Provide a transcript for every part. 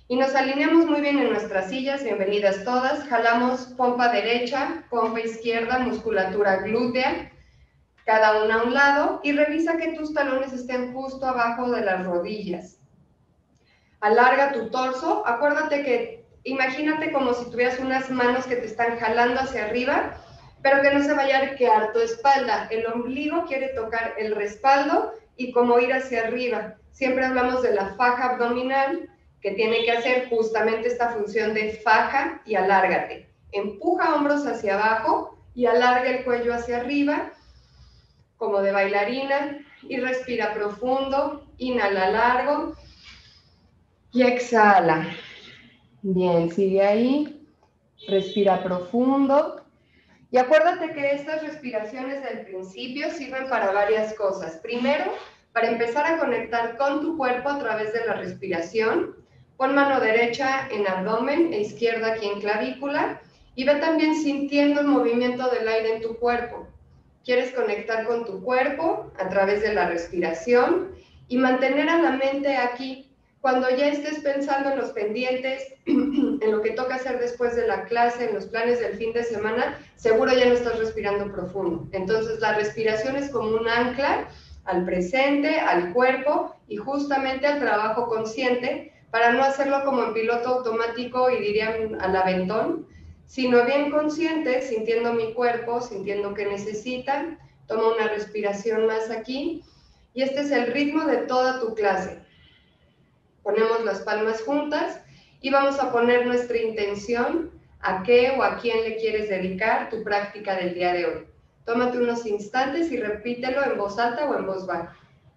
Y nos alineamos muy bien en nuestras sillas, bienvenidas todas. Jalamos pompa derecha, pompa izquierda, musculatura glútea, cada una a un lado, y revisa que tus talones estén justo abajo de las rodillas. Alarga tu torso, acuérdate que, imagínate como si tuvieras unas manos que te están jalando hacia arriba, pero que no se vaya a arquear tu espalda. El ombligo quiere tocar el respaldo y como ir hacia arriba. Siempre hablamos de la faja abdominal, que tiene que hacer justamente esta función de faja y alárgate. Empuja hombros hacia abajo y alarga el cuello hacia arriba, como de bailarina, y respira profundo, inhala largo y exhala. Bien, sigue ahí, respira profundo. Y acuérdate que estas respiraciones del principio sirven para varias cosas. Primero, para empezar a conectar con tu cuerpo a través de la respiración. Pon mano derecha en abdomen e izquierda aquí en clavícula y ve también sintiendo el movimiento del aire en tu cuerpo. Quieres conectar con tu cuerpo a través de la respiración y mantener a la mente aquí. Cuando ya estés pensando en los pendientes, en lo que toca hacer después de la clase, en los planes del fin de semana, seguro ya no estás respirando profundo. Entonces la respiración es como un ancla al presente, al cuerpo y justamente al trabajo consciente, para no hacerlo como en piloto automático y dirían al aventón, sino bien consciente, sintiendo mi cuerpo, sintiendo que necesita. Toma una respiración más aquí y este es el ritmo de toda tu clase. Ponemos las palmas juntas y vamos a poner nuestra intención, a qué o a quién le quieres dedicar tu práctica del día de hoy. Tómate unos instantes y repítelo en voz alta o en voz baja.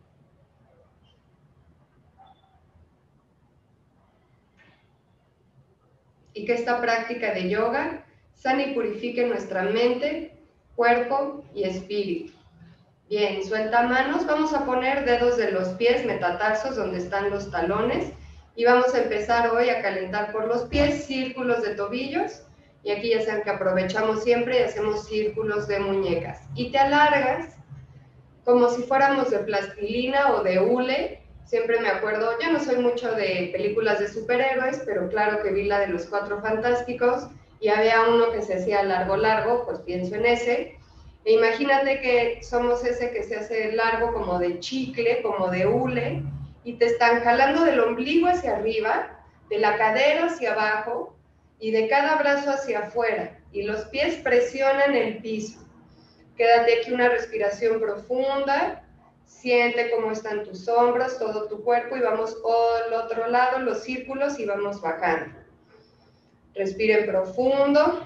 Y que esta práctica de yoga sane y purifique nuestra mente, cuerpo y espíritu. Bien, suelta manos, vamos a poner dedos de los pies, metatarsos, donde están los talones, y vamos a empezar hoy a calentar por los pies, círculos de tobillos, y aquí ya saben que aprovechamos siempre y hacemos círculos de muñecas. Y te alargas como si fuéramos de plastilina o de hule. Siempre me acuerdo, yo no soy mucho de películas de superhéroes, pero claro que vi la de los Cuatro Fantásticos, y había uno que se hacía largo, pues pienso en ese. E imagínate que somos ese que se hace largo como de chicle, como de hule, y te están jalando del ombligo hacia arriba, de la cadera hacia abajo, y de cada brazo hacia afuera, y los pies presionan el piso. Quédate aquí una respiración profunda, siente cómo están tus hombros, todo tu cuerpo, y vamos al otro lado, los círculos, y vamos bajando. Respiren profundo.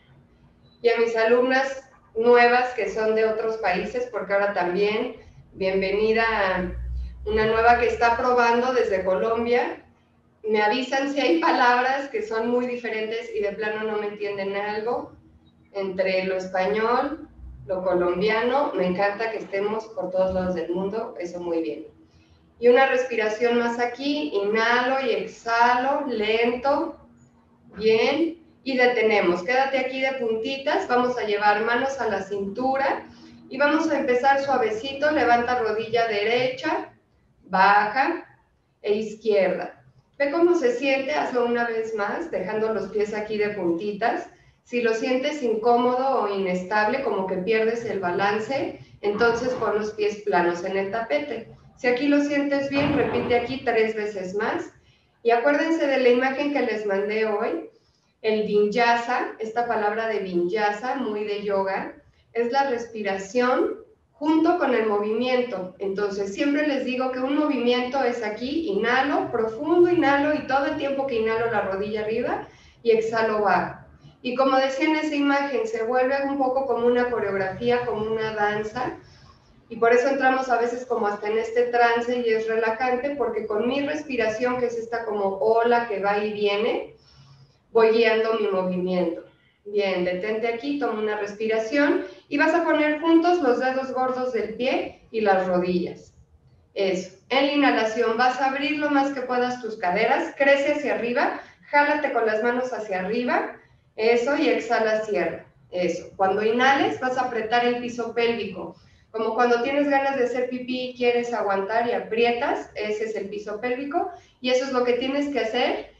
Y a mis alumnas nuevas que son de otros países, porque ahora también, bienvenida a una nueva que está probando desde Colombia. Me avisan si hay palabras que son muy diferentes y de plano no me entienden algo. Entre lo español, lo colombiano, me encanta que estemos por todos lados del mundo, eso muy bien. Y una respiración más aquí, inhalo y exhalo, lento, bien. Y detenemos, quédate aquí de puntitas, vamos a llevar manos a la cintura y vamos a empezar suavecito, levanta rodilla derecha, baja e izquierda. Ve cómo se siente, hazlo una vez más, dejando los pies aquí de puntitas. Si lo sientes incómodo o inestable, como que pierdes el balance, entonces pon los pies planos en el tapete. Si aquí lo sientes bien, repite aquí 3 veces más. Y acuérdense de la imagen que les mandé hoy. El vinyasa, esta palabra de vinyasa, muy de yoga, es la respiración junto con el movimiento. Entonces, siempre les digo que un movimiento es aquí, inhalo, profundo inhalo, y todo el tiempo que inhalo la rodilla arriba, y exhalo bajo. Y como decía en esa imagen, se vuelve un poco como una coreografía, como una danza, y por eso entramos a veces como hasta en este trance y es relajante, porque con mi respiración, que es esta como ola que va y viene, voy guiando mi movimiento. Bien, detente aquí, toma una respiración y vas a poner juntos los dedos gordos del pie y las rodillas. Eso. En la inhalación vas a abrir lo más que puedas tus caderas, crece hacia arriba, jálate con las manos hacia arriba, eso, y exhala, cierra. Eso. Cuando inhales vas a apretar el piso pélvico, como cuando tienes ganas de hacer pipí y quieres aguantar y aprietas, ese es el piso pélvico, y eso es lo que tienes que hacer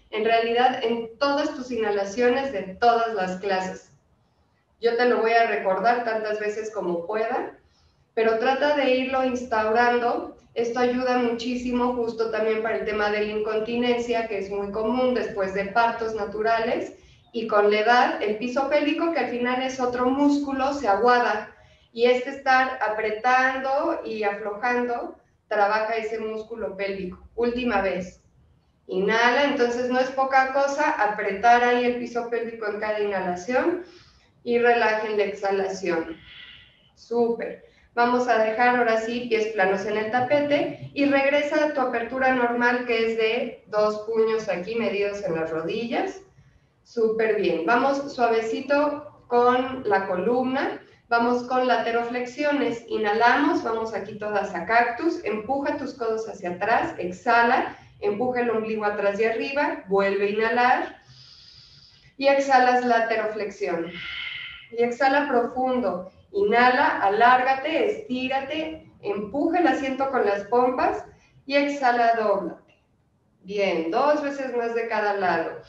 en realidad en todas tus inhalaciones de todas las clases. Yo te lo voy a recordar tantas veces como pueda, pero trata de irlo instaurando. Esto ayuda muchísimo justo también para el tema de la incontinencia, que es muy común después de partos naturales, y con la edad el piso pélvico, que al final es otro músculo, se aguada, y estar apretando y aflojando trabaja ese músculo pélvico. Última vez. Inhala, entonces no es poca cosa apretar ahí el piso pélvico en cada inhalación y relaja en la exhalación. Súper. Vamos a dejar ahora sí pies planos en el tapete y regresa a tu apertura normal, que es de 2 puños aquí medidos en las rodillas. Súper bien. Vamos suavecito con la columna. Vamos con lateroflexiones. Inhalamos, vamos aquí todas a cactus. Empuja tus codos hacia atrás, exhala. Empuja el ombligo atrás y arriba. Vuelve a inhalar. Y exhalas lateroflexión. Y exhala profundo. Inhala, alárgate, estírate, empuja el asiento con las pompas y exhala, dóblate. Bien, 2 veces más de cada lado.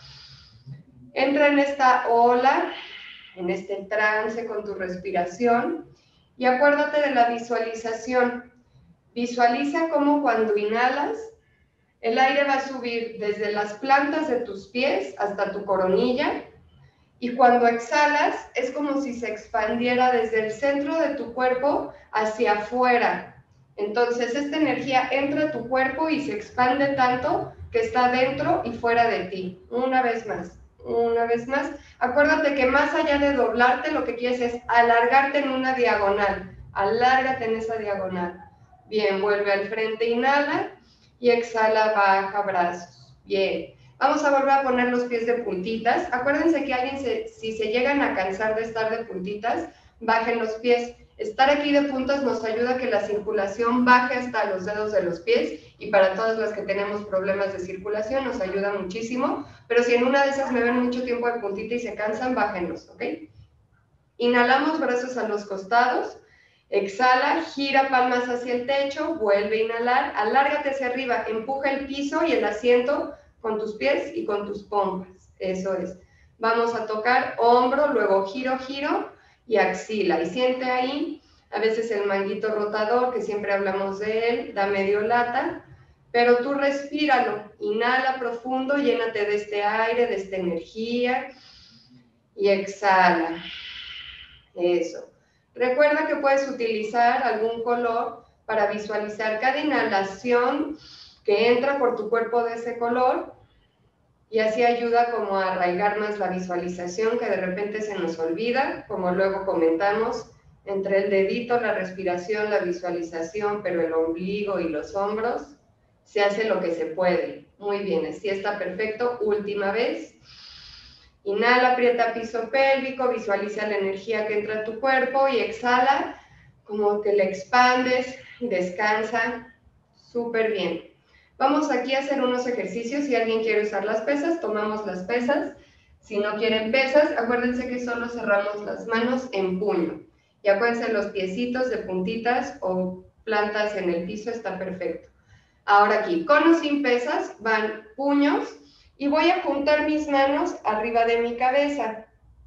Entra en esta ola, en este trance con tu respiración y acuérdate de la visualización. Visualiza cómo cuando inhalas, el aire va a subir desde las plantas de tus pies hasta tu coronilla. Y cuando exhalas, es como si se expandiera desde el centro de tu cuerpo hacia afuera. Entonces, esta energía entra a tu cuerpo y se expande tanto que está dentro y fuera de ti. Una vez más, una vez más. Acuérdate que más allá de doblarte, lo que quieres es alargarte en una diagonal. Alárgate en esa diagonal. Bien, vuelve al frente, inhala y exhala, baja brazos. Bien. Vamos a volver a poner los pies de puntitas. Acuérdense que si se llegan a cansar de estar de puntitas, bajen los pies. Estar aquí de puntas nos ayuda a que la circulación baje hasta los dedos de los pies, y para todas las que tenemos problemas de circulación nos ayuda muchísimo. Pero si en una de esas me ven mucho tiempo de puntita y se cansan, bájenlos, ¿ok? Inhalamos, brazos a los costados. Exhala, gira palmas hacia el techo, vuelve a inhalar, alárgate hacia arriba, empuja el piso y el asiento con tus pies y con tus pompas. Eso es. Vamos a tocar hombro, luego giro, giro y axila. Y siente ahí, a veces el manguito rotador, que siempre hablamos de él, da medio lata, pero tú respíralo. Inhala profundo, llénate de este aire, de esta energía y exhala. Eso. Recuerda que puedes utilizar algún color para visualizar cada inhalación que entra por tu cuerpo de ese color, y así ayuda como a arraigar más la visualización, que de repente se nos olvida, como luego comentamos, entre el dedito, la respiración, la visualización, pero el ombligo y los hombros, se hace lo que se puede. Muy bien, así está perfecto. Última vez. Inhala, aprieta piso pélvico, visualiza la energía que entra a tu cuerpo y exhala, como que la expandes, descansa. Súper bien. Vamos aquí a hacer unos ejercicios. Si alguien quiere usar las pesas, tomamos las pesas. Si no quieren pesas, acuérdense que solo cerramos las manos en puño. Y acuérdense, los piecitos de puntitas o plantas en el piso está perfecto. Ahora aquí, con o sin pesas, van puños. Y voy a juntar mis manos arriba de mi cabeza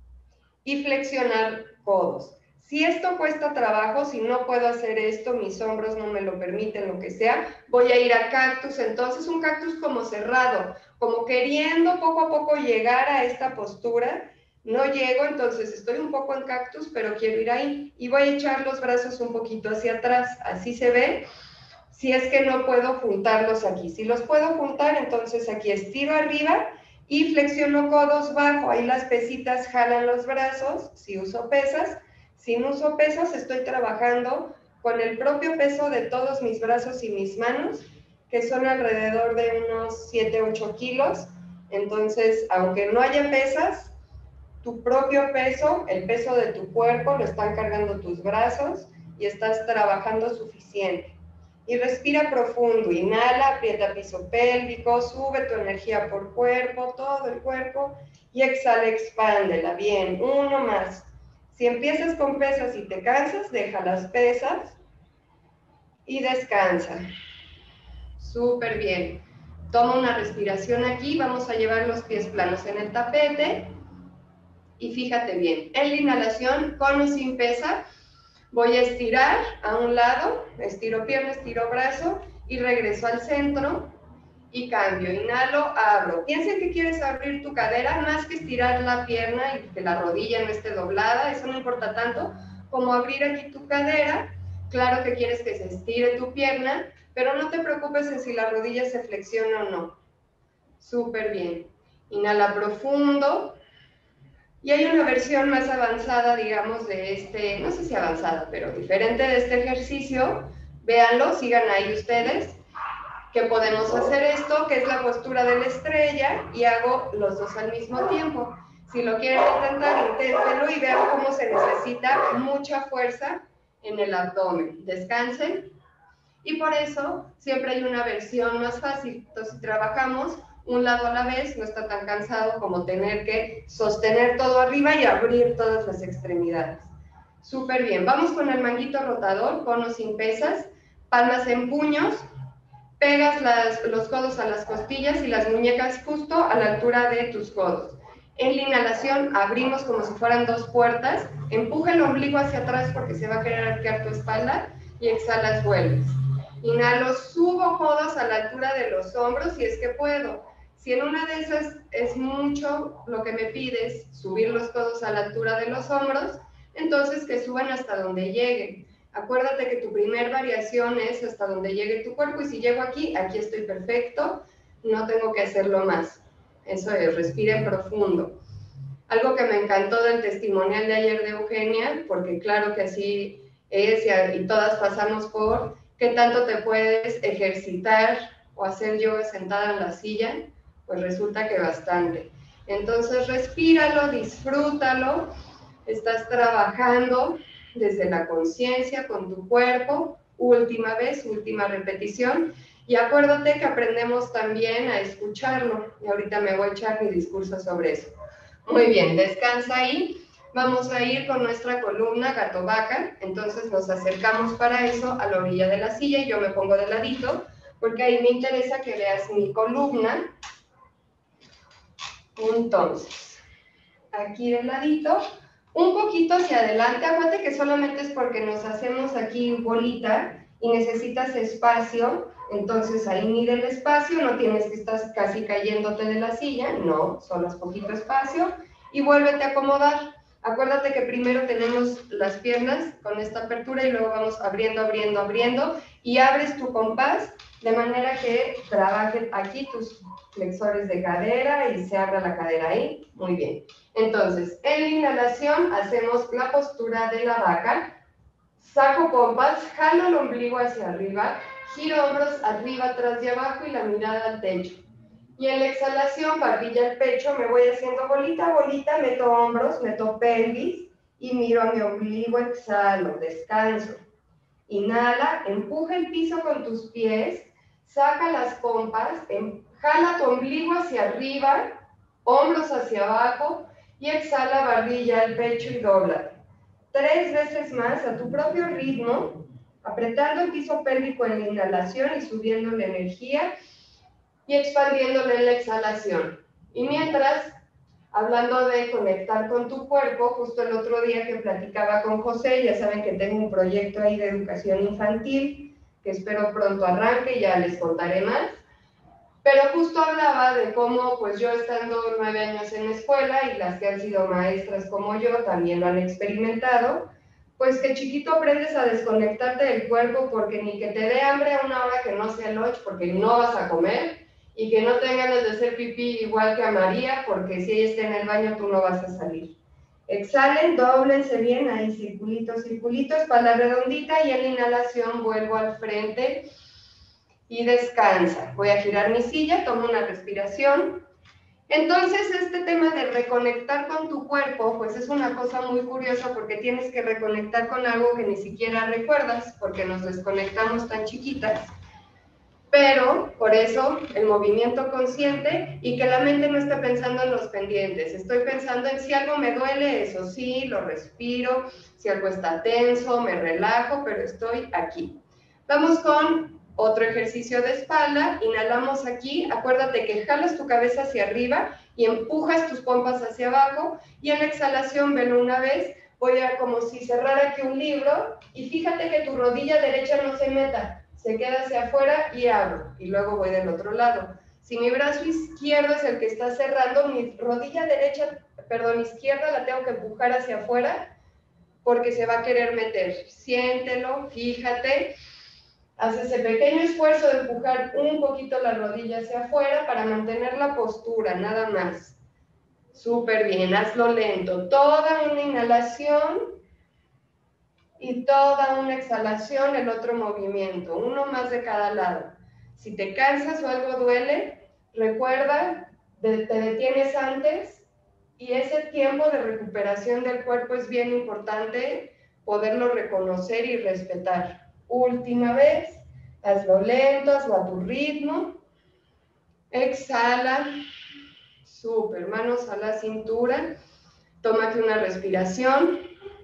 y flexionar codos. Si esto cuesta trabajo, si no puedo hacer esto, mis hombros no me lo permiten, lo que sea, voy a ir a cactus. Entonces un cactus como cerrado, como queriendo poco a poco llegar a esta postura. No llego, entonces estoy un poco en cactus, pero quiero ir ahí. Y voy a echar los brazos un poquito hacia atrás, así se ve. Si es que no puedo juntarlos aquí. Si los puedo juntar, entonces aquí estiro arriba y flexiono codos bajo. Ahí las pesitas jalan los brazos, si uso pesas. Si no uso pesas, estoy trabajando con el propio peso de todos mis brazos y mis manos, que son alrededor de unos 7-8 kilos. Entonces, aunque no haya pesas, tu propio peso, el peso de tu cuerpo, lo están cargando tus brazos y estás trabajando suficiente. Y respira profundo, inhala, aprieta piso pélvico, sube tu energía por cuerpo, todo el cuerpo, y exhala, expándela. Bien, uno más. Si empiezas con pesas y te cansas, deja las pesas y descansa. Súper bien. Toma una respiración aquí, vamos a llevar los pies planos en el tapete. Y fíjate bien, en la inhalación, con o sin pesa, voy a estirar a un lado, estiro pierna, estiro brazo y regreso al centro y cambio. Inhalo, abro. Piensa que quieres abrir tu cadera, más que estirar la pierna y que la rodilla no esté doblada, eso no importa tanto como abrir aquí tu cadera. Claro que quieres que se estire tu pierna, pero no te preocupes en si la rodilla se flexiona o no. Súper bien. Inhala profundo. Y hay una versión más avanzada, digamos, de este, no sé si avanzada, pero diferente de este ejercicio. Véanlo, sigan ahí ustedes, que podemos hacer esto, que es la postura de la estrella, y hago los dos al mismo tiempo. Si lo quieren intentar, inténtenlo y vean cómo se necesita mucha fuerza en el abdomen. Descansen. Y por eso siempre hay una versión más fácil. Entonces, si trabajamos un lado a la vez, no está tan cansado como tener que sostener todo arriba y abrir todas las extremidades. Súper bien. Vamos con el manguito rotador, con o sin pesas, palmas en puños, pegas los codos a las costillas y las muñecas justo a la altura de tus codos. En la inhalación abrimos como si fueran dos puertas, empuja el ombligo hacia atrás porque se va a querer arquear tu espalda y exhalas, vuelves. Inhalo, subo codos a la altura de los hombros si es que puedo. Si en una de esas es mucho lo que me pides, subir los codos a la altura de los hombros, entonces que suban hasta donde lleguen. Acuérdate que tu primer variación es hasta donde llegue tu cuerpo y si llego aquí, aquí estoy perfecto, no tengo que hacerlo más. Eso es, respiren profundo. Algo que me encantó del testimonial de ayer de Eugenia, porque claro que así es y todas pasamos por qué tanto te puedes ejercitar o hacer yoga sentada en la silla, pues resulta que bastante. Entonces respíralo, disfrútalo, estás trabajando desde la conciencia con tu cuerpo, última vez, última repetición, y acuérdate que aprendemos también a escucharlo, y ahorita me voy a echar mi discurso sobre eso. Muy bien, descansa ahí. Vamos a ir con nuestra columna gato-vaca, entonces nos acercamos para eso a la orilla de la silla y yo me pongo de ladito, porque ahí me interesa que veas mi columna. Entonces, aquí de ladito, un poquito hacia adelante, acuérdate que solamente es porque nos hacemos aquí bolita y necesitas espacio, entonces ahí mide el espacio, no tienes que estar casi cayéndote de la silla, no, solo es poquito espacio, y vuélvete a acomodar. Acuérdate que primero tenemos las piernas con esta apertura y luego vamos abriendo, abriendo, abriendo, y abres tu compás de manera que trabajen aquí tus flexores de cadera y se abra la cadera ahí. Muy bien. Entonces, en la inhalación hacemos la postura de la vaca, saco pompas, jalo el ombligo hacia arriba, giro hombros arriba, atrás y abajo y la mirada al techo. Y en la exhalación, barbilla al pecho, me voy haciendo bolita, bolita, meto hombros, meto pelvis y miro a mi ombligo, exhalo, descanso. Inhala, empuja el piso con tus pies, saca las pompas, jala tu ombligo hacia arriba, hombros hacia abajo y exhala, barbilla al pecho y dóblate. 3 veces más a tu propio ritmo, apretando el piso pélvico en la inhalación y subiendo la energía y expandiéndole en la exhalación. Y mientras, hablando de conectar con tu cuerpo, justo el otro día que platicaba con José, ya saben que tengo un proyecto ahí de educación infantil, que espero pronto arranque, ya les contaré más. Pero justo hablaba de cómo, pues yo estando 9 años en la escuela y las que han sido maestras como yo también lo han experimentado, pues que chiquito aprendes a desconectarte del cuerpo porque ni que te dé hambre a una hora que no sea lunch porque no vas a comer y que no tengas ganas de hacer pipí igual que a María porque si ella está en el baño tú no vas a salir. Exhalen, dóblense bien, ahí circulitos, circulitos, espalda redondita y en la inhalación vuelvo al frente y descansa. Voy a girar mi silla, tomo una respiración. Entonces, este tema de reconectar con tu cuerpo, pues es una cosa muy curiosa porque tienes que reconectar con algo que ni siquiera recuerdas, porque nos desconectamos tan chiquitas. Pero, por eso, el movimiento consciente y que la mente no esté pensando en los pendientes. Estoy pensando en si algo me duele, eso sí, lo respiro. Si algo está tenso, me relajo, pero estoy aquí. Vamos con Otro ejercicio de espalda, inhalamos aquí, acuérdate que jalas tu cabeza hacia arriba y empujas tus pompas hacia abajo, y en la exhalación, velo una vez, voy a como si cerrara aquí un libro, y fíjate que tu rodilla derecha no se meta, se queda hacia afuera y abro, y luego voy del otro lado. Si mi brazo izquierdo es el que está cerrando, mi rodilla izquierda la tengo que empujar hacia afuera, porque se va a querer meter. Siéntelo, fíjate. Haz ese pequeño esfuerzo de empujar un poquito la rodilla hacia afuera para mantener la postura, nada más. Súper bien, hazlo lento. Toda una inhalación y toda una exhalación, el otro movimiento. Uno más de cada lado. Si te cansas o algo duele, recuerda, te detienes antes, y ese tiempo de recuperación del cuerpo es bien importante poderlo reconocer y respetar. Última vez, hazlo lento, hazlo a tu ritmo. Exhala. Súper, manos a la cintura. Tómate una respiración.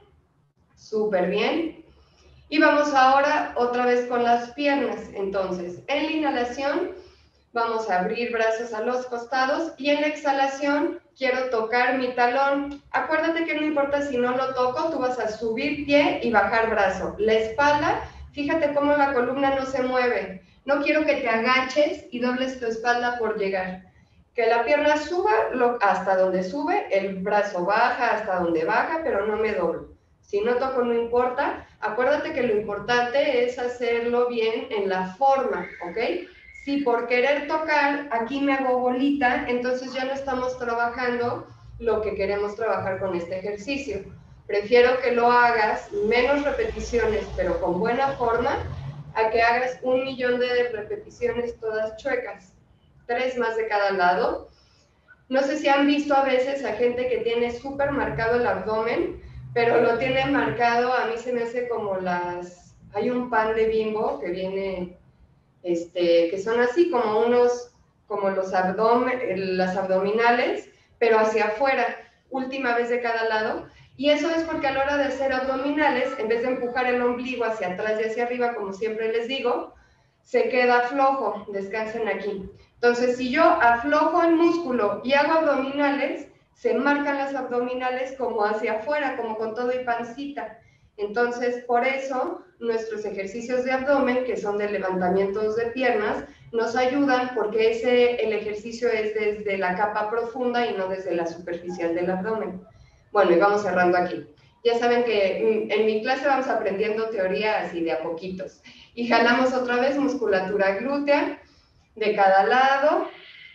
Súper bien. Y vamos ahora otra vez con las piernas. Entonces, en la inhalación vamos a abrir brazos a los costados, y en la exhalación quiero tocar mi talón. Acuérdate que no importa si no lo toco, tú vas a subir pie y bajar brazo. La espalda, fíjate cómo la columna no se mueve. No quiero que te agaches y dobles tu espalda por llegar. Que la pierna suba hasta donde sube, el brazo baja hasta donde baja, pero no me doblo. Si no toco, no importa. Acuérdate que lo importante es hacerlo bien en la forma, ¿ok? Si por querer tocar aquí me hago bolita, entonces ya no estamos trabajando lo que queremos trabajar con este ejercicio. Prefiero que lo hagas menos repeticiones, pero con buena forma, a que hagas 1.000.000 de repeticiones todas chuecas. 3 más de cada lado. No sé si han visto a veces a gente que tiene súper marcado el abdomen, pero lo tiene marcado, a mí se me hace como hay un pan de Bimbo que viene, que son así como las abdominales, pero hacia afuera, última vez de cada lado. Y eso es porque a la hora de hacer abdominales, en vez de empujar el ombligo hacia atrás y hacia arriba, como siempre les digo, se queda flojo. Descansen aquí. Entonces, si yo aflojo el músculo y hago abdominales, se marcan las abdominales como hacia afuera, como con todo y pancita. Entonces, por eso, nuestros ejercicios de abdomen, que son de levantamientos de piernas, nos ayudan, porque el ejercicio es desde la capa profunda y no desde la superficial del abdomen. Bueno, y vamos cerrando aquí. Ya saben que en mi clase vamos aprendiendo teoría así de a poquitos. Y jalamos otra vez musculatura glútea de cada lado.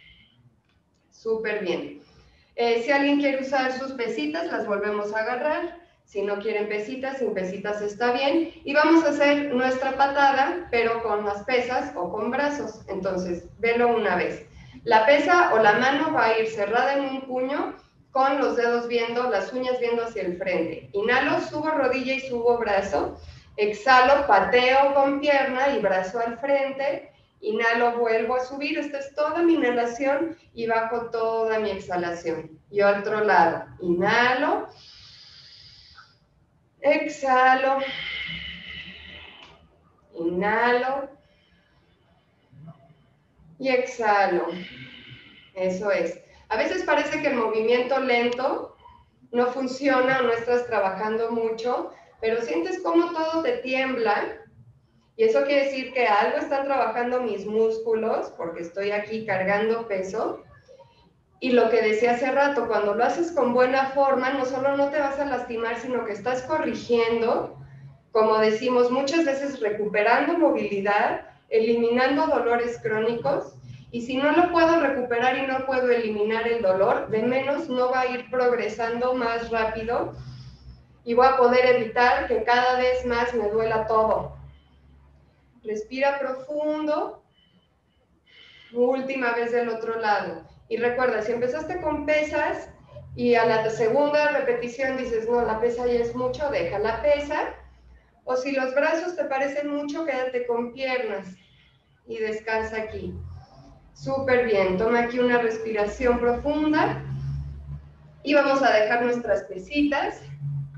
Súper bien. Si alguien quiere usar sus pesitas, las volvemos a agarrar. Si no quieren pesitas, sin pesitas está bien. Y vamos a hacer nuestra patada, pero con las pesas o con brazos. Entonces, velo una vez. La pesa o la mano va a ir cerrada en un puño, con los dedos viendo, las uñas viendo hacia el frente. Inhalo, subo rodilla y subo brazo. Exhalo, pateo con pierna y brazo al frente. Inhalo, vuelvo a subir. Esta es toda mi inhalación y bajo toda mi exhalación. Y otro lado. Inhalo. Exhalo. Inhalo. Y exhalo. Eso es. A veces parece que el movimiento lento no funciona o no estás trabajando mucho, pero sientes como todo te tiembla. Y eso quiere decir que algo están trabajando mis músculos, porque estoy aquí cargando peso. Y lo que decía hace rato, cuando lo haces con buena forma, no solo no te vas a lastimar, sino que estás corrigiendo, como decimos, muchas veces recuperando movilidad, eliminando dolores crónicos. Y si no lo puedo recuperar y no puedo eliminar el dolor, de menos no va a ir progresando más rápido y voy a poder evitar que cada vez más me duela todo. Respira profundo. Última vez del otro lado. Y recuerda, si empezaste con pesas y a la segunda repetición dices, no, la pesa ya es mucho, deja la pesa. O si los brazos te parecen mucho, quédate con piernas y descansa aquí. Súper bien. Toma aquí una respiración profunda y vamos a dejar nuestras pesitas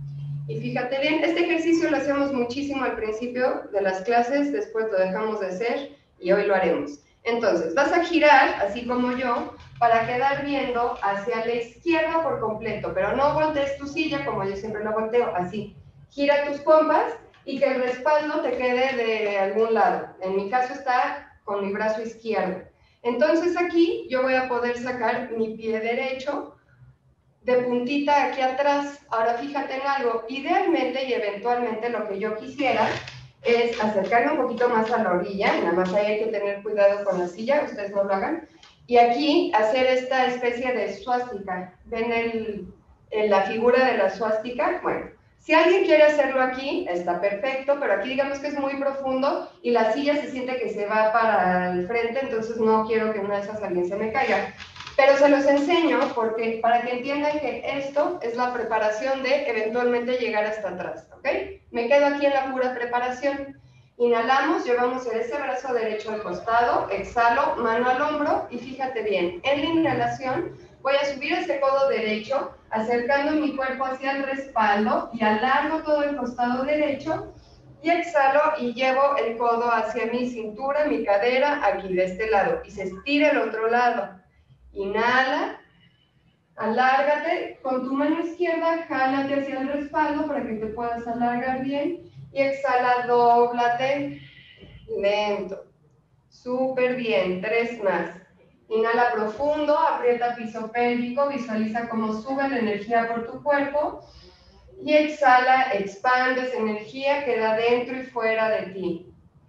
Y fíjate bien, este ejercicio lo hacemos muchísimo al principio de las clases, después lo dejamos de hacer y hoy lo haremos. Entonces, vas a girar, así como yo, para quedar viendo hacia la izquierda por completo, pero no voltees tu silla como yo siempre la volteo, así. Gira tus pompas y que el respaldo te quede de algún lado. En mi caso está con mi brazo izquierdo. Entonces aquí yo voy a poder sacar mi pie derecho de puntita aquí atrás. Ahora fíjate en algo, idealmente y eventualmente lo que yo quisiera es acercarme un poquito más a la orilla, nada más ahí hay que tener cuidado con la silla, ustedes no lo hagan, y aquí hacer esta especie de suástica. ¿Ven la figura de la suástica? Bueno, si alguien quiere hacerlo aquí, está perfecto, pero aquí digamos que es muy profundo y la silla se siente que se va para el frente, entonces no quiero que una de esas alguien se me caiga. Pero se los enseño porque, para que entiendan que esto es la preparación de eventualmente llegar hasta atrás, ¿ok? Me quedo aquí en la pura preparación. Inhalamos, llevamos ese brazo derecho al costado, exhalo, mano al hombro y fíjate bien, en la inhalación voy a subir ese codo derecho, acercando mi cuerpo hacia el respaldo y alargo todo el costado derecho y exhalo y llevo el codo hacia mi cintura, mi cadera, aquí de este lado y se estira el otro lado. Inhala, alárgate, con tu mano izquierda, jálate hacia el respaldo para que te puedas alargar bien y exhala, dóblate, lento, súper bien, 3 más. Inhala profundo, aprieta piso pélvico, visualiza cómo sube la energía por tu cuerpo y exhala, expande esa energía, queda dentro y fuera de ti.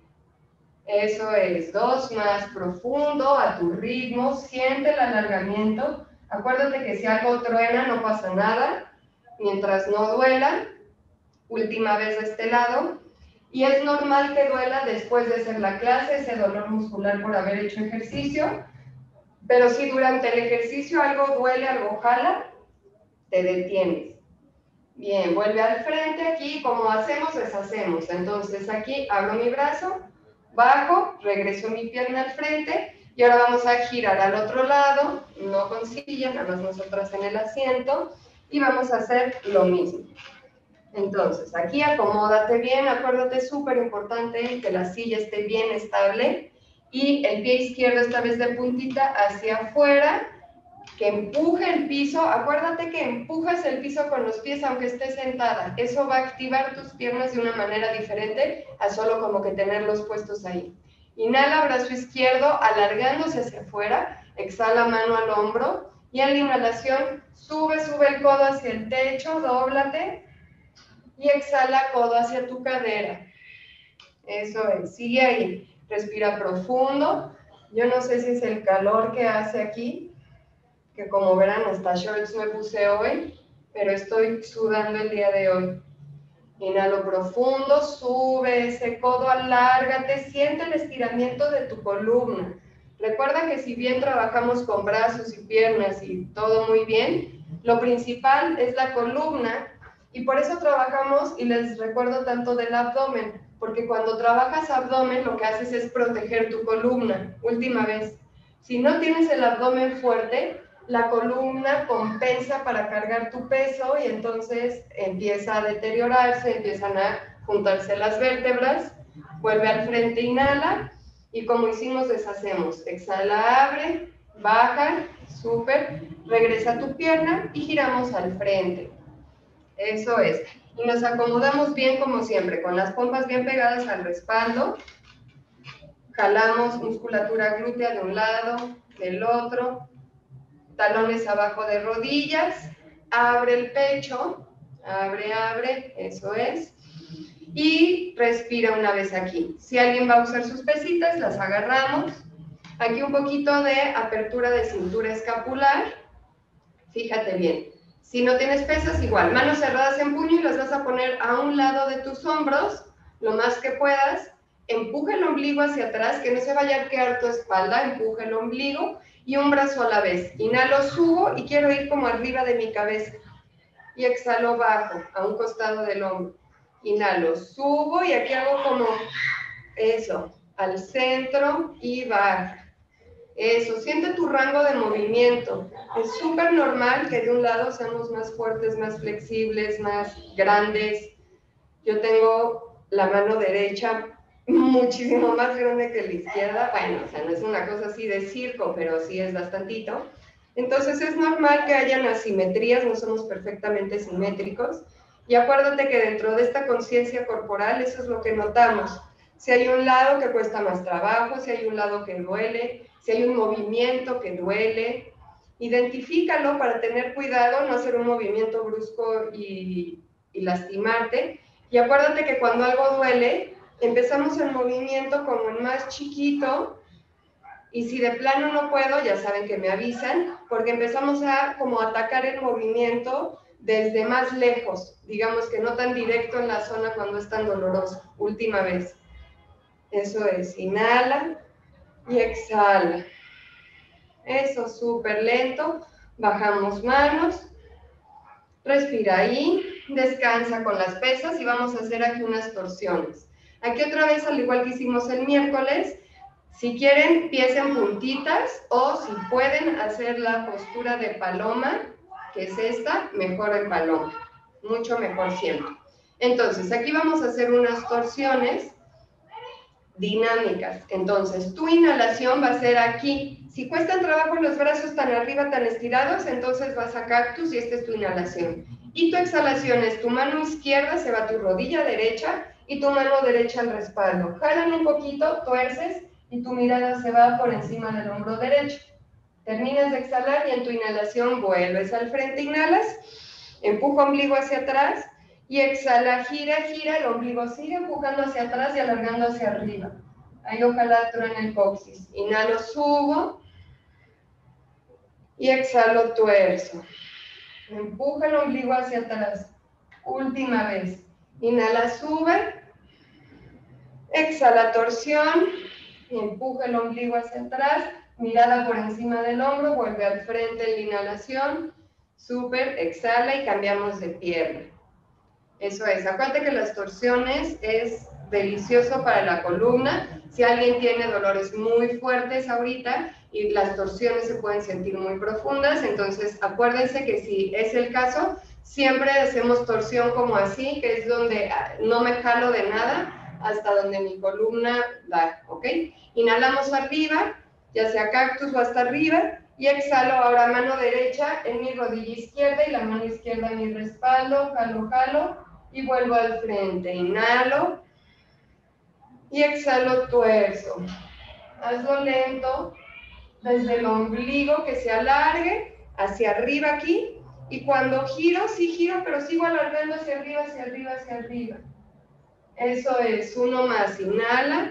Eso es, 2 más, profundo, a tu ritmo, siente el alargamiento. Acuérdate que si algo truena no pasa nada, mientras no duela. Última vez de este lado. Y es normal que duela después de hacer la clase, ese dolor muscular por haber hecho ejercicio. Pero si durante el ejercicio algo duele, algo jala, te detienes. Bien, vuelve al frente aquí, como hacemos, deshacemos. Entonces aquí abro mi brazo, bajo, regreso mi pierna al frente y ahora vamos a girar al otro lado, no con silla, nada más nosotras en el asiento y vamos a hacer lo mismo. Entonces, aquí acomódate bien, acuérdate, súper importante que la silla esté bien estable y el pie izquierdo esta vez de puntita hacia afuera, que empuje el piso, acuérdate que empujas el piso con los pies aunque estés sentada, eso va a activar tus piernas de una manera diferente a solo como que tenerlos puestos ahí. Inhala, brazo izquierdo, alargándose hacia afuera, exhala, mano al hombro, y en la inhalación, sube el codo hacia el techo, dóblate, y exhala, codo hacia tu cadera. Eso es, sigue ahí, respira profundo, yo no sé si es el calor que hace aquí, que como verán hasta shorts me puse hoy, pero estoy sudando el día de hoy. Inhalo profundo, sube ese codo, alárgate, siente el estiramiento de tu columna. Recuerda que si bien trabajamos con brazos y piernas y todo muy bien, lo principal es la columna y por eso trabajamos, y les recuerdo tanto del abdomen, porque cuando trabajas abdomen lo que haces es proteger tu columna. Última vez, si no tienes el abdomen fuerte, la columna compensa para cargar tu peso y entonces empieza a deteriorarse, empiezan a juntarse las vértebras, vuelve al frente, inhala y como hicimos deshacemos, exhala, abre, baja, súper, regresa a tu pierna y giramos al frente, eso es, y nos acomodamos bien como siempre, con las pompas bien pegadas al respaldo, jalamos musculatura glútea de un lado, del otro, talones abajo de rodillas, abre el pecho, abre, eso es, y respira una vez aquí. Si alguien va a usar sus pesitas, las agarramos. Aquí un poquito de apertura de cintura escapular, fíjate bien. Si no tienes pesas, igual, manos cerradas en puño y las vas a poner a un lado de tus hombros, lo más que puedas. Empuja el ombligo hacia atrás, que no se vaya a arquear tu espalda, empuja el ombligo y un brazo a la vez. Inhalo, subo y quiero ir como arriba de mi cabeza. Y exhalo, bajo, a un costado del hombro. Inhalo, subo y aquí hago como eso, al centro y bajo. Eso, siente tu rango de movimiento. Es súper normal que de un lado seamos más fuertes, más flexibles, más grandes. Yo tengo la mano derecha muchísimo más grande que la izquierda. Bueno, o sea, no es una cosa así de circo, pero sí es bastantito. Entonces es normal que hayan asimetrías, no somos perfectamente simétricos. Y acuérdate que dentro de esta conciencia corporal eso es lo que notamos. Si hay un lado que cuesta más trabajo, si hay un lado que duele, si hay un movimiento que duele, identifícalo para tener cuidado, no hacer un movimiento brusco y lastimarte. Y acuérdate que cuando algo duele, empezamos el movimiento como en más chiquito, y si de plano no puedo, ya saben que me avisan, porque empezamos a como atacar el movimiento desde más lejos, digamos que no tan directo en la zona cuando es tan doloroso. Última vez. Eso es, inhala y exhala. Eso, súper lento. Bajamos manos. Respira ahí, descansa con las pesas y vamos a hacer aquí unas torsiones. Aquí otra vez, al igual que hicimos el miércoles, si quieren, pies en puntitas o si pueden hacer la postura de paloma, que es esta, mejor en paloma. Mucho mejor siempre. Entonces, aquí vamos a hacer unas torsiones dinámicas. Entonces, tu inhalación va a ser aquí. Si cuestan trabajo los brazos tan arriba, tan estirados, entonces vas a cactus y esta es tu inhalación. Y tu exhalación es tu mano izquierda, se va a tu rodilla derecha y tu mano derecha al respaldo. Jalan un poquito, tuerces y tu mirada se va por encima del hombro derecho. Terminas de exhalar y en tu inhalación vuelves al frente, inhalas, empuja ombligo hacia atrás, y exhala, gira, gira, el ombligo sigue empujando hacia atrás y alargando hacia arriba. Ahí ojalá truene el coxis. Inhalo, subo. Y exhalo, tuerzo. Empuja el ombligo hacia atrás. Última vez. Inhala, sube. Exhala, torsión. Y empuja el ombligo hacia atrás. Mirada por encima del hombro. Vuelve al frente en la inhalación. Súper, exhala y cambiamos de pierna. Eso es, acuérdate que las torsiones es delicioso para la columna. Si alguien tiene dolores muy fuertes ahorita y las torsiones se pueden sentir muy profundas, entonces acuérdense que si es el caso, siempre hacemos torsión como así, que es donde no me jalo de nada hasta donde mi columna da, ¿ok? Inhalamos arriba, ya sea cactus o hasta arriba, y exhalo ahora mano derecha en mi rodilla izquierda y la mano izquierda en mi respaldo, jalo, jalo, y vuelvo al frente. Inhalo y exhalo, tuerzo. Hazlo lento, desde el ombligo que se alargue, hacia arriba aquí, y cuando giro, sí giro, pero sigo alargando hacia arriba, hacia arriba, hacia arriba. Eso es, uno más, inhala,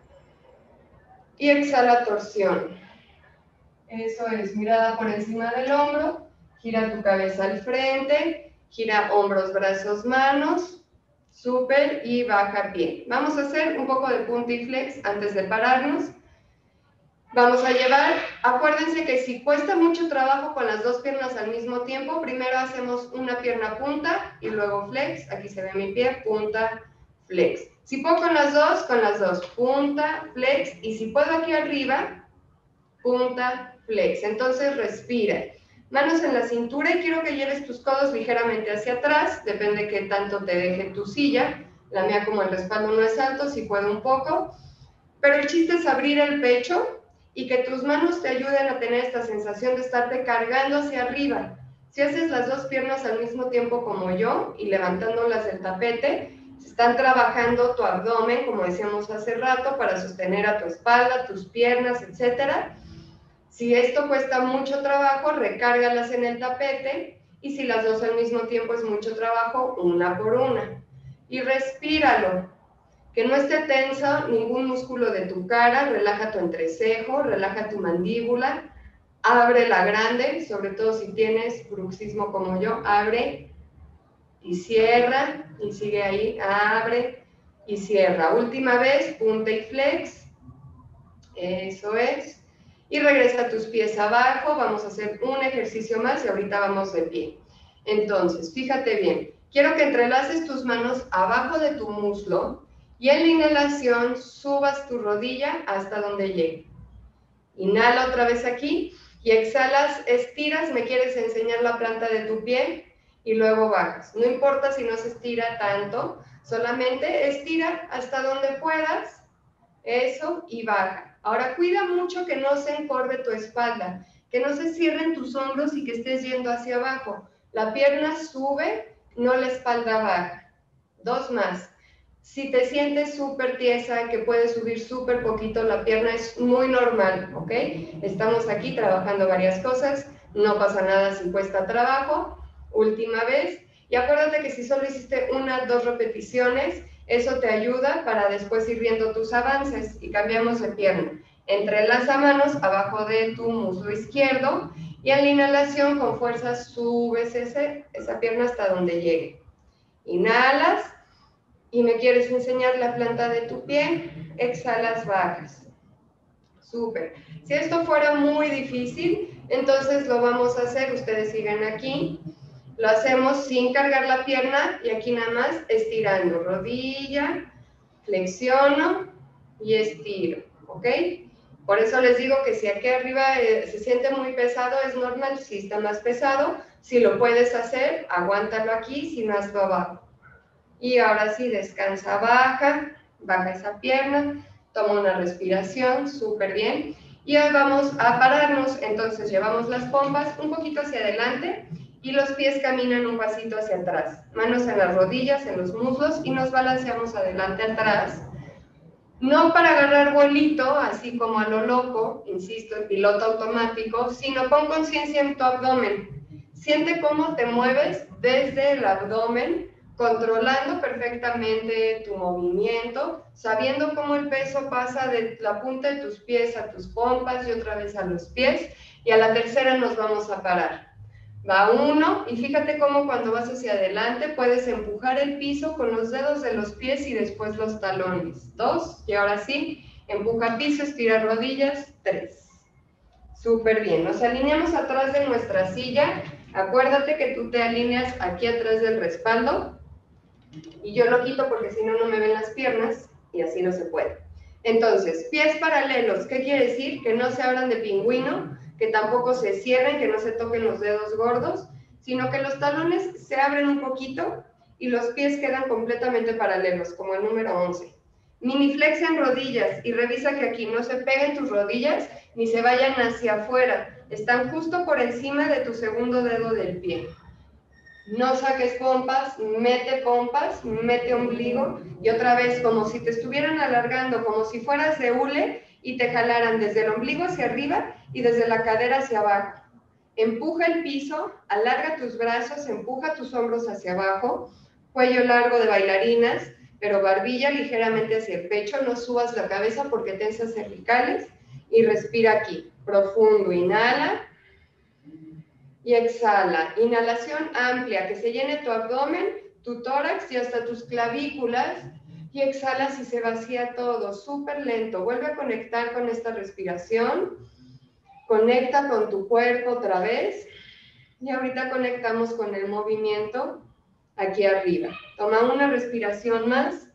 y exhala, torsión. Eso es, mirada por encima del hombro, gira tu cabeza al frente, gira hombros, brazos, manos, súper, y baja pie. Vamos a hacer un poco de punta y flex antes de pararnos. Vamos a llevar, acuérdense que si cuesta mucho trabajo con las dos piernas al mismo tiempo, primero hacemos una pierna punta y luego flex, aquí se ve mi pie, punta, flex. Si puedo con las dos, punta, flex, y si puedo aquí arriba, punta, flex. Entonces respira. Manos en la cintura y quiero que lleves tus codos ligeramente hacia atrás, depende qué tanto te deje tu silla. La mía, como el respaldo no es alto, sí puedo un poco. Pero el chiste es abrir el pecho y que tus manos te ayuden a tener esta sensación de estarte cargando hacia arriba. Si haces las dos piernas al mismo tiempo como yo y levantándolas del tapete, se están trabajando tu abdomen, como decíamos hace rato, para sostener a tu espalda, tus piernas, etcétera. Si esto cuesta mucho trabajo, recárgalas en el tapete, y si las dos al mismo tiempo es mucho trabajo, una por una. Y respíralo, que no esté tenso ningún músculo de tu cara, relaja tu entrecejo, relaja tu mandíbula, abre la grande, sobre todo si tienes bruxismo como yo, abre y cierra, y sigue ahí, abre y cierra. Última vez, punta y flex, eso es. Y regresa tus pies abajo, vamos a hacer un ejercicio más y ahorita vamos de pie. Entonces, fíjate bien, quiero que entrelaces tus manos abajo de tu muslo y en la inhalación subas tu rodilla hasta donde llegue. Inhala otra vez aquí y exhalas, estiras, me quieres enseñar la planta de tu pie y luego bajas. No importa si no se estira tanto, solamente estira hasta donde puedas, eso, y baja. Ahora cuida mucho que no se encorve tu espalda, que no se cierren tus hombros y que estés yendo hacia abajo. La pierna sube, no la espalda baja. 2 más. Si te sientes súper tiesa, que puedes subir súper poquito la pierna, es muy normal, ¿ok? Estamos aquí trabajando varias cosas, no pasa nada si cuesta trabajo. Última vez. Y acuérdate que si solo hiciste 1, 2 repeticiones, eso te ayuda para después ir viendo tus avances. Y cambiamos de pierna. Entrelaza manos abajo de tu muslo izquierdo y en la inhalación con fuerza subes esa pierna hasta donde llegue. Inhalas y me quieres enseñar la planta de tu pie, exhalas, bajas. Súper. Si esto fuera muy difícil, entonces lo vamos a hacer, ustedes sigan aquí, lo hacemos sin cargar la pierna y aquí nada más estirando, rodilla, flexiono y estiro, ¿ok? Por eso les digo que si aquí arriba se siente muy pesado, es normal. Si está más pesado, si lo puedes hacer, aguántalo aquí, si no, hazlo abajo. Y ahora sí, descansa, baja esa pierna, toma una respiración, súper bien. Y hoy vamos a pararnos, entonces llevamos las pompas un poquito hacia adelante y los pies caminan un pasito hacia atrás. Manos en las rodillas, en los muslos y nos balanceamos adelante, atrás. No para agarrar vuelito, así como a lo loco, insisto, en piloto automático, sino con conciencia en tu abdomen. Siente cómo te mueves desde el abdomen, controlando perfectamente tu movimiento, sabiendo cómo el peso pasa de la punta de tus pies a tus pompas y otra vez a los pies, y a la tercera nos vamos a parar. Va 1, y fíjate cómo cuando vas hacia adelante puedes empujar el piso con los dedos de los pies y después los talones. 2, y ahora sí, empuja piso, estira rodillas. 3. Súper bien, nos alineamos atrás de nuestra silla. Acuérdate que tú te alineas aquí atrás del respaldo. Y yo lo quito porque si no, no me ven las piernas y así no se puede. Entonces, pies paralelos, ¿qué quiere decir? Que no se abran de pingüino, que tampoco se cierren, que no se toquen los dedos gordos, sino que los talones se abren un poquito y los pies quedan completamente paralelos, como el número 11. Mini flex en rodillas y revisa que aquí no se peguen tus rodillas ni se vayan hacia afuera, están justo por encima de tu segundo dedo del pie. No saques pompas, mete ombligo y otra vez como si te estuvieran alargando, como si fueras de hule y te jalaran desde el ombligo hacia arriba y desde la cadera hacia abajo. Empuja el piso, alarga tus brazos, empuja tus hombros hacia abajo, cuello largo de bailarinas, pero barbilla ligeramente hacia el pecho, no subas la cabeza porque tensas cervicales y respira aquí, profundo, inhala. Y exhala, inhalación amplia, que se llene tu abdomen, tu tórax y hasta tus clavículas. Y exhalas y se vacía todo, súper lento. Vuelve a conectar con esta respiración. Conecta con tu cuerpo otra vez. Y ahorita conectamos con el movimiento aquí arriba. Toma una respiración más.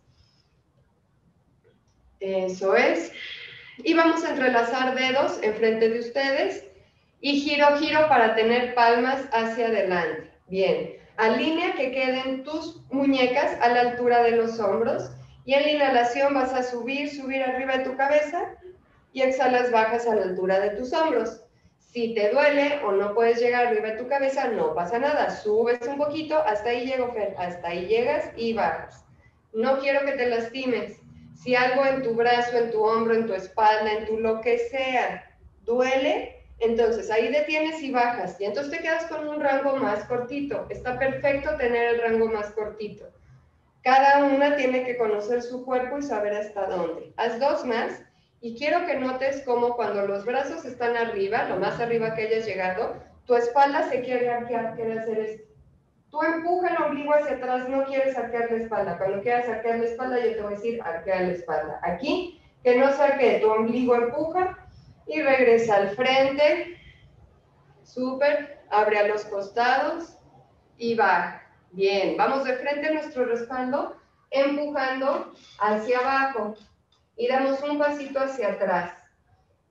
Eso es. Y vamos a entrelazar dedos enfrente de ustedes. Y giro para tener palmas hacia adelante. Bien, alinea que queden tus muñecas a la altura de los hombros y en la inhalación vas a subir arriba de tu cabeza y exhalas, bajas a la altura de tus hombros. Si te duele o no puedes llegar arriba de tu cabeza, no pasa nada, subes un poquito, hasta ahí llego, Fer, hasta ahí llegas y bajas. No quiero que te lastimes. Si algo en tu brazo, en tu hombro, en tu espalda, en tu lo que sea, duele, entonces ahí detienes y bajas, y entonces te quedas con un rango más cortito. Está perfecto tener el rango más cortito. Cada una tiene que conocer su cuerpo y saber hasta dónde. Haz 2 más, y quiero que notes cómo cuando los brazos están arriba, lo más arriba que hayas llegado, tu espalda se quiere arquear, quiere hacer esto. Tú empuja el ombligo hacia atrás, no quieres arquear la espalda. Cuando quieras arquear la espalda, yo te voy a decir arquear la espalda. Aquí, que no saque tu ombligo, empuja, y regresa al frente, súper, abre a los costados y baja. Bien, vamos de frente a nuestro respaldo, empujando hacia abajo y damos un pasito hacia atrás.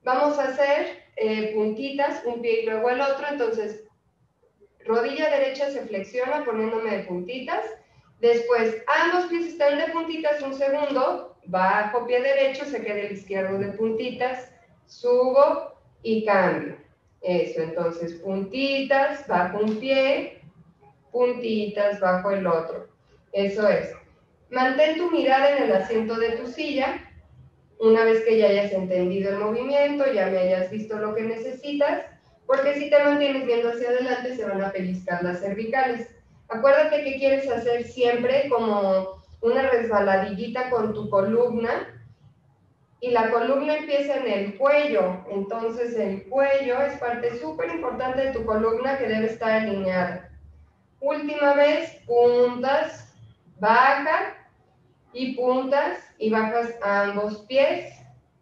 Vamos a hacer puntitas, un pie y luego el otro. Entonces, rodilla derecha se flexiona poniéndome de puntitas. Después, ambos pies están de puntitas un segundo. Bajo pie derecho, se queda el izquierdo de puntitas. Subo y cambio. Eso, entonces, puntitas, bajo un pie, puntitas, bajo el otro. Eso es. Mantén tu mirada en el asiento de tu silla. Una vez que ya hayas entendido el movimiento, ya me hayas visto lo que necesitas, porque si te mantienes viendo hacia adelante se van a pellizcar las cervicales. Acuérdate que quieres hacer siempre como una resbaladillita con tu columna, y la columna empieza en el cuello. Entonces el cuello es parte súper importante de tu columna que debe estar alineada. Última vez, puntas, baja y puntas y bajas ambos pies.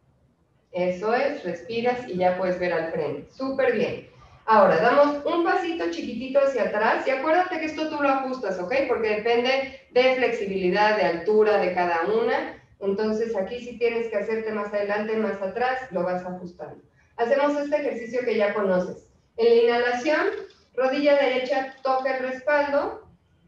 Eso es, respiras y ya puedes ver al frente. Súper bien. Ahora, damos un pasito chiquitito hacia atrás y acuérdate que esto tú lo ajustas, ¿ok? Porque depende de flexibilidad, de altura de cada una. Entonces, aquí si tienes que hacerte más adelante, más atrás, lo vas ajustando. Hacemos este ejercicio que ya conoces. En la inhalación, rodilla derecha toca el respaldo,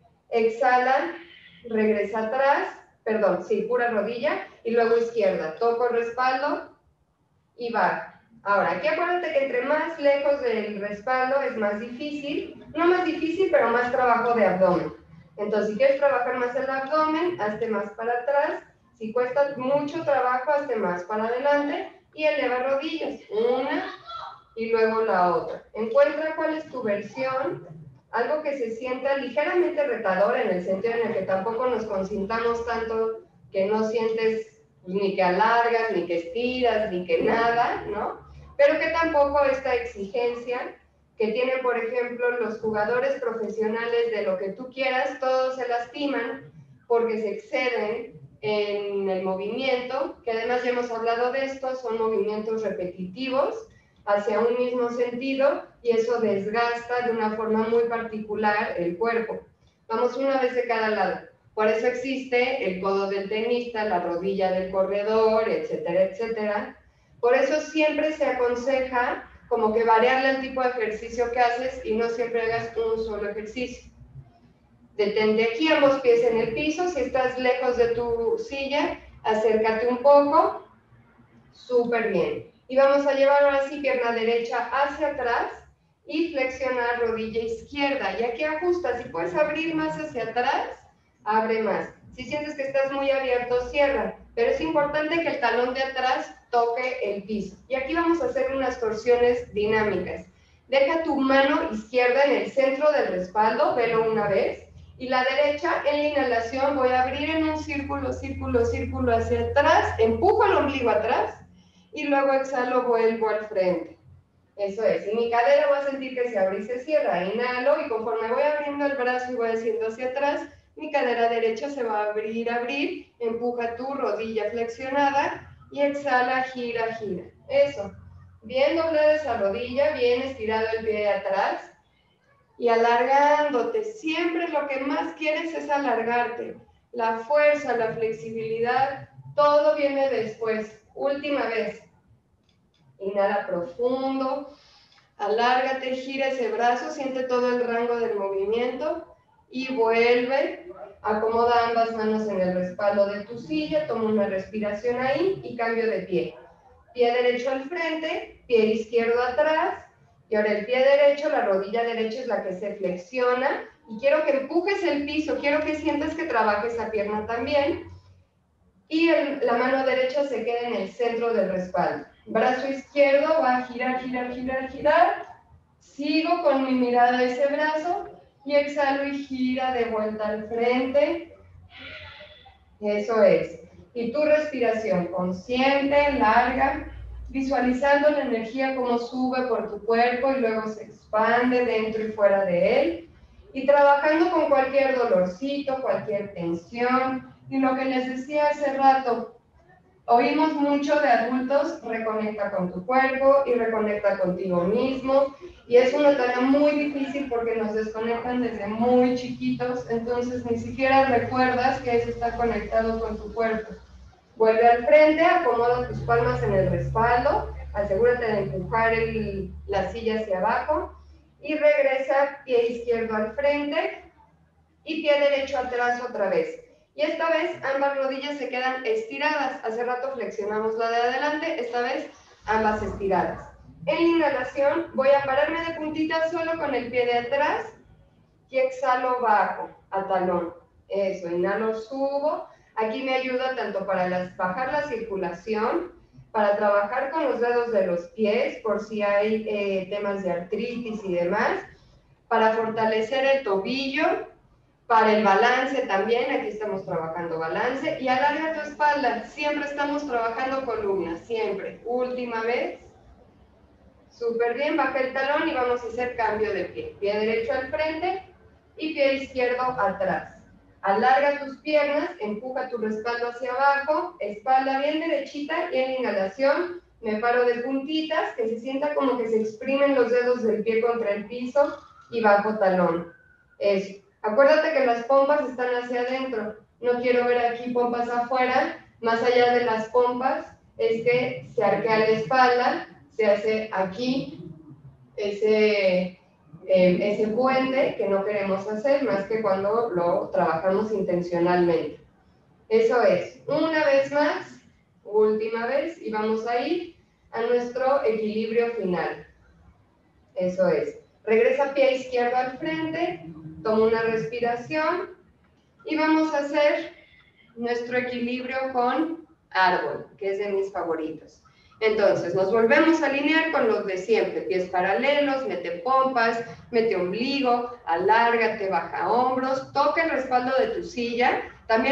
exhala, regresa atrás, perdón, sí, pura rodilla, y luego izquierda, toco el respaldo y baja. Ahora, aquí acuérdate que entre más lejos del respaldo es más difícil, no más difícil, pero más trabajo de abdomen. Entonces, si quieres trabajar más el abdomen, hazte más para atrás. Si cuesta mucho trabajo, hazte más para adelante y eleva rodillas. Una y luego la otra. Encuentra cuál es tu versión, algo que se sienta ligeramente retador en el sentido en el que tampoco nos consintamos tanto que no sientes ni que alargas, ni que estiras, ni que nada, ¿no? Pero que tampoco esta exigencia que tienen, por ejemplo, los jugadores profesionales de lo que tú quieras, todos se lastiman porque se exceden en el movimiento, que además ya hemos hablado de esto, son movimientos repetitivos hacia un mismo sentido y eso desgasta de una forma muy particular el cuerpo. Vamos una vez de cada lado. Por eso existe el codo del tenista, la rodilla del corredor, etcétera, etcétera. Por eso siempre se aconseja como que variarle el tipo de ejercicio que haces y no siempre hagas un solo ejercicio. Detente aquí, ambos pies en el piso. Si estás lejos de tu silla, acércate un poco. Súper bien. Y vamos a llevar ahora sí pierna derecha hacia atrás y flexionar rodilla izquierda. Y aquí ajusta. Si puedes abrir más hacia atrás, abre más. Si sientes que estás muy abierto, cierra. Pero es importante que el talón de atrás toque el piso. Y aquí vamos a hacer unas torsiones dinámicas. Deja tu mano izquierda en el centro del respaldo, velo una vez. Y la derecha, en la inhalación, voy a abrir en un círculo, círculo, círculo hacia atrás. Empujo el ombligo atrás. Y luego exhalo, vuelvo al frente. Eso es. Y mi cadera voy a sentir que se abre y se cierra. Inhalo y conforme voy abriendo el brazo y voy haciendo hacia atrás, mi cadera derecha se va a abrir, abrir. Empuja tu rodilla flexionada y exhala, gira, gira. Eso. Bien doblada esa rodilla, bien estirado el pie de atrás. Y alargándote. Siempre lo que más quieres es alargarte. La fuerza, la flexibilidad, todo viene después. Última vez. Inhala profundo. Alárgate, gira ese brazo, siente todo el rango del movimiento. Y vuelve. Acomoda ambas manos en el respaldo de tu silla. Toma una respiración ahí y cambio de pie. Pie derecho al frente, pie izquierdo atrás. Y ahora el pie derecho, la rodilla derecha es la que se flexiona. Y quiero que empujes el piso, quiero que sientas que trabajes esa pierna también. Y la mano derecha se queda en el centro del respaldo. Brazo izquierdo va a girar, girar, girar, girar. Sigo con mi mirada a ese brazo. Y exhalo y gira de vuelta al frente. Eso es. Y tu respiración consciente, larga. Visualizando la energía como sube por tu cuerpo y luego se expande dentro y fuera de él. Y trabajando con cualquier dolorcito, cualquier tensión. Y lo que les decía hace rato, oímos mucho de adultos, reconecta con tu cuerpo y reconecta contigo mismo. Y es una tarea muy difícil porque nos desconectan desde muy chiquitos, entonces ni siquiera recuerdas que eso está conectado con tu cuerpo. Vuelve al frente, acomoda tus palmas en el respaldo asegúrate de empujar la silla hacia abajo y regresa pie izquierdo al frente y pie derecho atrás otra vez. Y esta vez ambas rodillas se quedan estiradas. Hace rato flexionamos la de adelante, esta vez ambas estiradas. En la inhalación voy a pararme de puntita solo con el pie de atrás y exhalo bajo a talón. Eso, inhalo, subo. Aquí me ayuda tanto para bajar la circulación, para trabajar con los dedos de los pies, por si hay temas de artritis y demás, para fortalecer el tobillo, para el balance también, aquí estamos trabajando balance, y alarga tu espalda, siempre estamos trabajando columna, siempre. Última vez. Súper bien, baja el talón y vamos a hacer cambio de pie. Pie derecho al frente y pie izquierdo atrás. Alarga tus piernas, empuja tu respaldo hacia abajo, espalda bien derechita y en la inhalación me paro de puntitas, que se sienta como que se exprimen los dedos del pie contra el piso y bajo talón. Eso. Acuérdate que las pompas están hacia adentro. No quiero ver aquí pompas afuera. Más allá de las pompas es que se arquea la espalda, se hace aquí ese puente que no queremos hacer más que cuando lo trabajamos intencionalmente. Eso es. Una vez más, última vez, y vamos a ir a nuestro equilibrio final. Eso es. Regresa pie izquierdo al frente, toma una respiración y vamos a hacer nuestro equilibrio con árbol, que es de mis favoritos. Entonces, nos volvemos a alinear con los de siempre. Pies paralelos, mete pompas, mete ombligo, alárgate, baja hombros, toca el respaldo de tu silla. También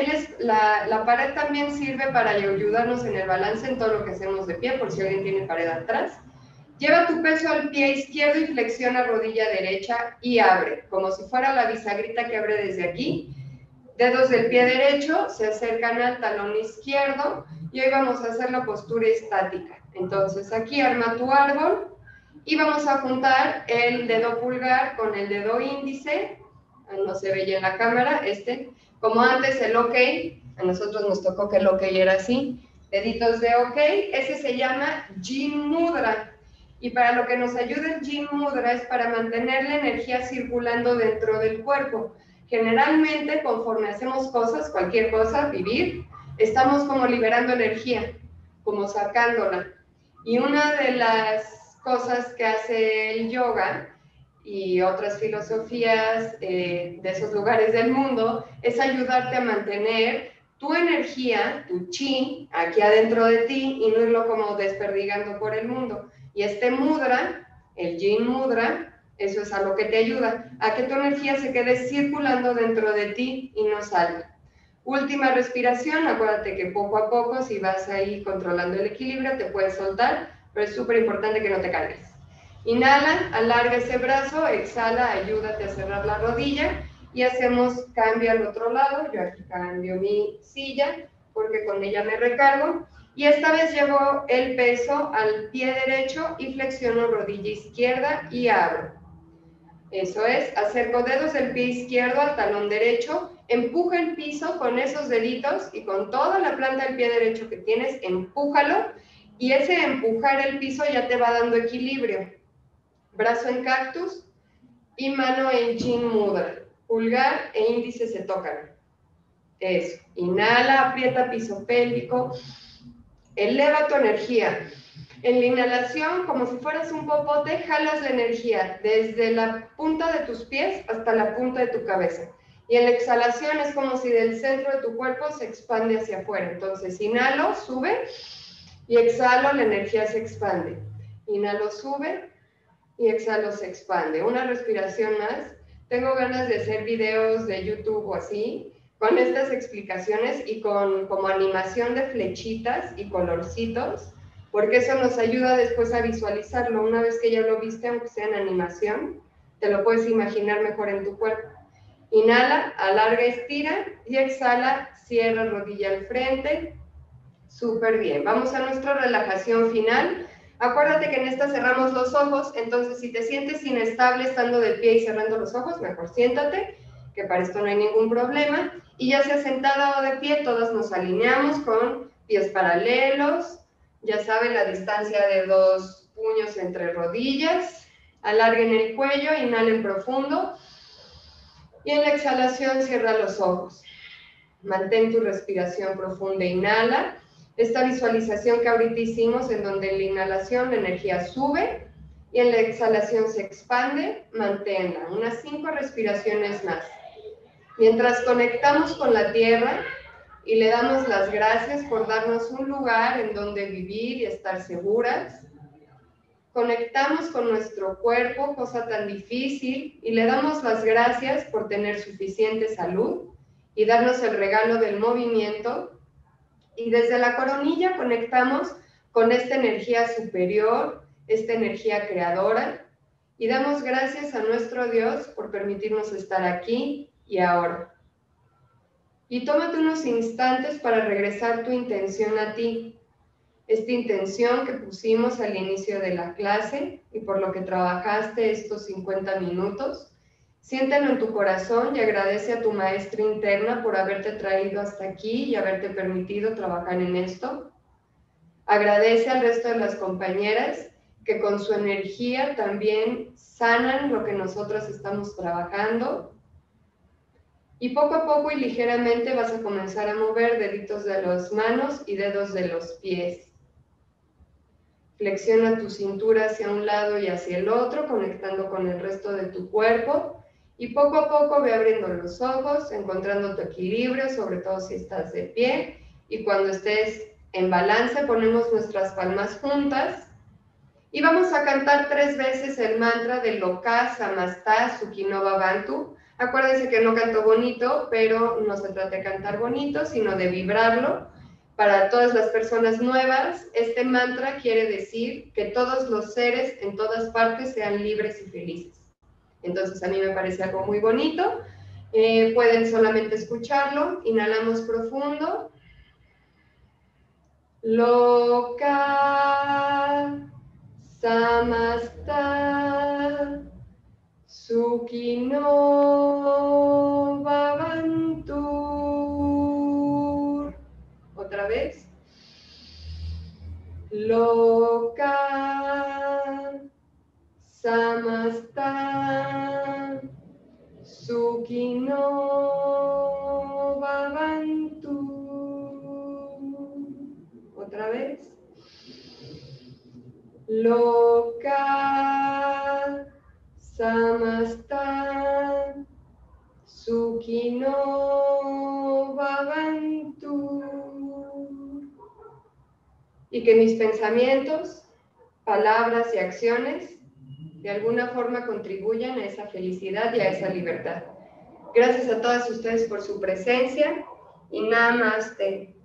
la pared también sirve para ayudarnos en el balance en todo lo que hacemos de pie, por si alguien tiene pared atrás. Lleva tu peso al pie izquierdo y flexiona rodilla derecha y abre, como si fuera la bisagrita que abre desde aquí. Dedos del pie derecho se acercan al talón izquierdo y hoy vamos a hacer la postura estática. Entonces aquí arma tu árbol y vamos a juntar el dedo pulgar con el dedo índice. No se ve ya en la cámara, como antes el OK, a nosotros nos tocó que el OK era así, deditos de OK, ese se llama Yin Mudra. Y para lo que nos ayuda el Yin Mudra es para mantener la energía circulando dentro del cuerpo. Generalmente, conforme hacemos cosas, cualquier cosa, vivir, estamos como liberando energía, como sacándola. Y una de las cosas que hace el yoga y otras filosofías de esos lugares del mundo es ayudarte a mantener tu energía, tu chi, aquí adentro de ti y no irlo como desperdigando por el mundo. Y este mudra, el Yin Mudra, eso es a lo que te ayuda, a que tu energía se quede circulando dentro de ti y no salga. Última respiración, acuérdate que poco a poco, si vas ahí controlando el equilibrio, te puedes soltar, pero es súper importante que no te cargues. Inhala, alarga ese brazo, exhala, ayúdate a cerrar la rodilla y hacemos cambio al otro lado. Yo aquí cambio mi silla porque con ella me recargo. Y esta vez llevo el peso al pie derecho y flexiono rodilla izquierda y abro. Eso es, acerco dedos del pie izquierdo al talón derecho, empuja el piso con esos deditos y con toda la planta del pie derecho que tienes, empújalo y ese empujar el piso ya te va dando equilibrio. Brazo en cactus y mano en Yin Mudra. Pulgar e índice se tocan. Eso, inhala, aprieta piso pélvico, eleva tu energía. En la inhalación, como si fueras un popote, jalas la energía desde la punta de tus pies hasta la punta de tu cabeza. Y en la exhalación es como si del centro de tu cuerpo se expande hacia afuera. Entonces, inhalo, sube, y exhalo, la energía se expande. Inhalo, sube, y exhalo, se expande. Una respiración más. Tengo ganas de hacer videos de YouTube o así, con estas explicaciones y con como animación de flechitas y colorcitos, porque eso nos ayuda después a visualizarlo. Una vez que ya lo viste, aunque sea en animación, te lo puedes imaginar mejor en tu cuerpo. Inhala, alarga, estira y exhala, cierra rodilla al frente. Súper bien. Vamos a nuestra relajación final. Acuérdate que en esta cerramos los ojos, entonces si te sientes inestable estando de pie y cerrando los ojos, mejor siéntate, que para esto no hay ningún problema. Y ya sea sentada o de pie, todos nos alineamos con pies paralelos, Ya saben, la distancia de 2 puños entre rodillas. Alarguen el cuello, inhalen profundo. Y en la exhalación cierra los ojos. Mantén tu respiración profunda, inhala. Esta visualización que ahorita hicimos, en donde en la inhalación la energía sube y en la exhalación se expande, manténla. Unas 5 respiraciones más. Mientras conectamos con la tierra y le damos las gracias por darnos un lugar en donde vivir y estar seguras, conectamos con nuestro cuerpo, cosa tan difícil, y le damos las gracias por tener suficiente salud y darnos el regalo del movimiento. Y desde la coronilla conectamos con esta energía superior, esta energía creadora, y damos gracias a nuestro Dios por permitirnos estar aquí y ahora. Y tómate unos instantes para regresar tu intención a ti. Esta intención que pusimos al inicio de la clase y por lo que trabajaste estos 50 minutos, siéntelo en tu corazón y agradece a tu maestra interna por haberte traído hasta aquí y haberte permitido trabajar en esto. Agradece al resto de las compañeras que con su energía también sanan lo que nosotros estamos trabajando. Y poco a poco y ligeramente vas a comenzar a mover deditos de las manos y dedos de los pies. Flexiona tu cintura hacia un lado y hacia el otro, conectando con el resto de tu cuerpo. Y poco a poco ve abriendo los ojos, encontrando tu equilibrio, sobre todo si estás de pie. Y cuando estés en balance, ponemos nuestras palmas juntas. Y vamos a cantar 3 veces el mantra de Loka Samasta Sukhino Bhavantu. Acuérdense que no canto bonito, pero no se trata de cantar bonito, sino de vibrarlo. Para todas las personas nuevas, este mantra quiere decir que todos los seres en todas partes sean libres y felices. Entonces a mí me parece algo muy bonito. Pueden solamente escucharlo. Inhalamos profundo. Loka Samasta Sukhino Bhavantu. Otra vez. Loka Samasta Sukhino Bhavantu. Otra vez. Loka Samasta Sukhino Bhavantu. Y que mis pensamientos, palabras y acciones de alguna forma contribuyan a esa felicidad y a esa libertad. Gracias a todas ustedes por su presencia y namaste.